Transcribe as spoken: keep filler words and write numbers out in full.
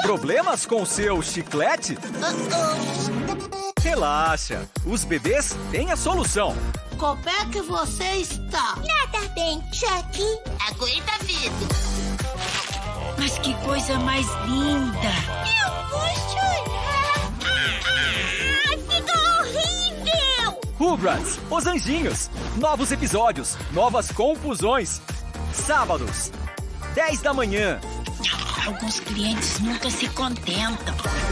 Problemas com o seu chiclete? Relaxa, os bebês têm a solução. Como é que você está? Nada bem, Chuck. Aguenta a vida. Mas que coisa mais linda! Eu vou chorar. Ah, ah, ficou horrível! Rugrats, Os Anjinhos. Novos episódios, novas confusões. Sábados, dez da manhã. Alguns clientes nunca se contentam.